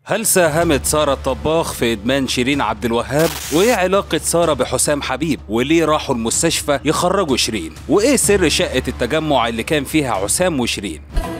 هل ساهمت سارة الطباخ في إدمان شيرين عبد الوهاب؟ وإيه علاقة سارة بحسام حبيب؟ وليه راحوا المستشفى يخرجوا شيرين؟ وإيه سر شقة التجمع اللي كان فيها حسام وشيرين؟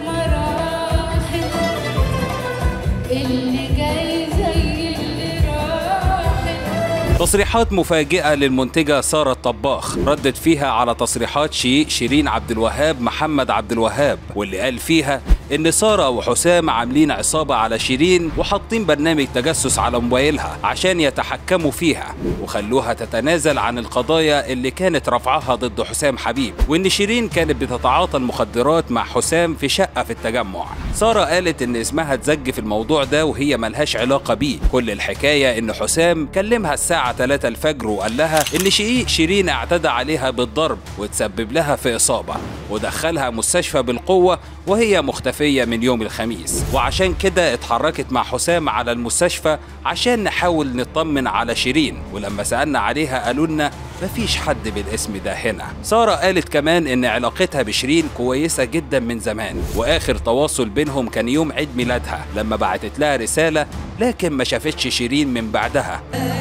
تصريحات مفاجئة للمنتجة سارة الطباخ ردت فيها على تصريحات شيرين عبد الوهاب محمد عبد الوهاب، واللي قال فيها إن سارة وحسام عاملين عصابة على شيرين وحاطين برنامج تجسس على موبايلها عشان يتحكموا فيها وخلوها تتنازل عن القضايا اللي كانت رفعها ضد حسام حبيب، وإن شيرين كانت بتتعاطى المخدرات مع حسام في شقة في التجمع. سارة قالت إن اسمها اتزج في الموضوع ده وهي ملهاش علاقة بيه، كل الحكاية إن حسام كلمها الساعة 3 الفجر وقال لها إن شيرين اعتدى عليها بالضرب وتسبب لها في إصابة ودخلها مستشفى بالقوة وهي مختفية من يوم الخميس، وعشان كده اتحركت مع حسام على المستشفى عشان نحاول نطمن على شيرين، ولما سألنا عليها قالوا لنا مفيش حد بالاسم ده هنا. سارة قالت كمان إن علاقتها بشيرين كويسة جدا من زمان، وآخر تواصل بينهم كان يوم عيد ميلادها لما بعتت لها رسالة، لكن ما شافتش شيرين من بعدها.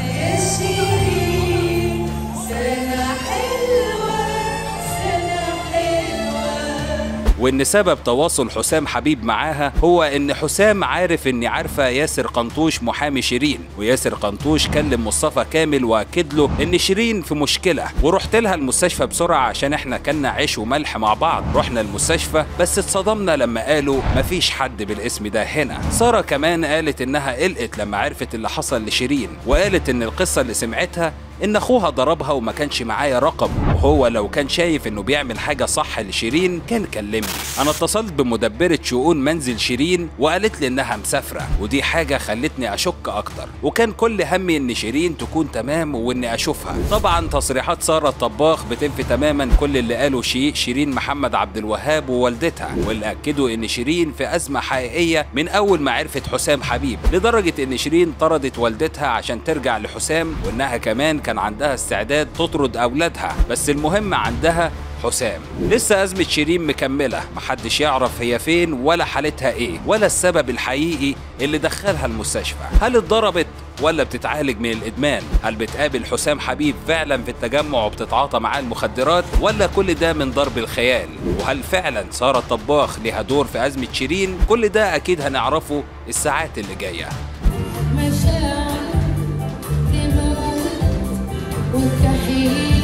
وإن سبب تواصل حسام حبيب معاها هو إن حسام عارف إني عارفة ياسر قنطوش محامي شيرين، وياسر قنطوش كلم مصطفى كامل وأكد له إن شيرين في مشكلة، ورحت لها المستشفى بسرعة عشان إحنا كنا عيش وملح مع بعض. رحنا المستشفى بس اتصدمنا لما قالوا مفيش حد بالاسم ده هنا. سارة كمان قالت إنها قلقت لما عرفت اللي حصل لشيرين، وقالت إن القصة اللي سمعتها إن أخوها ضربها وما كانش معايا رقم، وهو لو كان شايف إنه بيعمل حاجة صح لشيرين كان كلمني. أنا اتصلت بمدبرة شؤون منزل شيرين وقالت لي إنها مسافرة، ودي حاجة خلتني أشك أكتر، وكان كل همي إن شيرين تكون تمام وإني أشوفها. طبعا تصريحات سارة الطباخ بتنفي تماما كل اللي قاله شيرين محمد عبد الوهاب ووالدتها، واللي أكدوا إن شيرين في أزمة حقيقية من أول ما عرفت حسام حبيب، لدرجة إن شيرين طردت والدتها عشان ترجع لحسام، وإنها كمان كان عندها استعداد تطرد أولادها، بس المهم عندها حسام. لسه أزمة شيرين مكملة، محدش يعرف هي فين ولا حالتها إيه ولا السبب الحقيقي اللي دخلها المستشفى. هل اتضربت ولا بتتعالج من الإدمان؟ هل بتقابل حسام حبيب فعلا في التجمع وبتتعاطى معاه المخدرات، ولا كل ده من ضرب الخيال؟ وهل فعلا سارة الطباخ ليها دور في أزمة شيرين؟ كل ده أكيد هنعرفه الساعات اللي جاية. مشاعر تموت والتحيل